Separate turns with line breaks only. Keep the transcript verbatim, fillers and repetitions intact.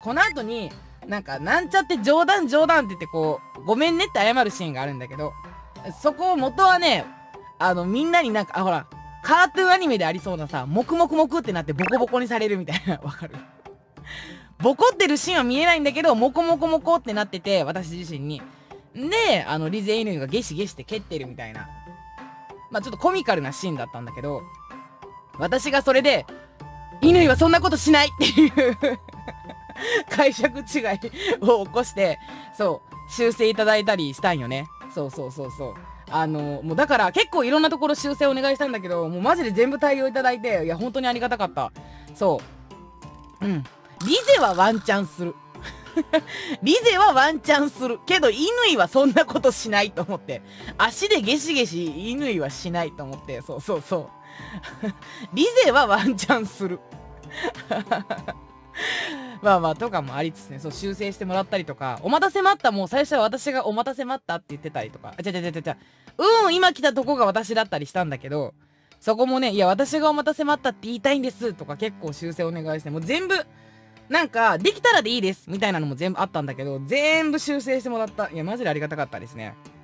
この後に、なんか、なんちゃって冗談冗談って言ってこう、ごめんねって謝るシーンがあるんだけど、そこを元はね、あの、みんなになんか、あ、ほら、カートゥーンアニメでありそうなさ、もくもくもくってなってボコボコにされるみたいな、わかる？ボコってるシーンは見えないんだけど、モコモコモコってなってて、私自身に。で、あの、リゼイヌがゲシゲシって蹴ってるみたいな。まあちょっとコミカルなシーンだったんだけど、私がそれで、乾はそんなことしないっていう解釈違いを起こして、そう、修正いただいたりしたんよね。そうそうそうそう。あの、もうだから結構いろんなところ修正お願いしたんだけど、もうマジで全部対応いただいて、いや、本当にありがたかった。そう。うん。リゼはワンチャンする。リゼはワンチャンする。けど、乾はそんなことしないと思って。足でゲシゲシ、乾はしないと思って。そうそうそう。リゼはワンチャンする。まあまあ、とかもありつつね、そう、修正してもらったりとか、お待たせ待った、もう最初は私がお待たせ待ったって言ってたりとか、あ、ちゃちゃちゃちゃちゃ、うん、今来たとこが私だったりしたんだけど、そこもね、いや、私がお待たせ待ったって言いたいんですとか結構修正お願いして、もう全部、なんか、できたらでいいですみたいなのも全部あったんだけど、全部修正してもらった。いや、マジでありがたかったですね。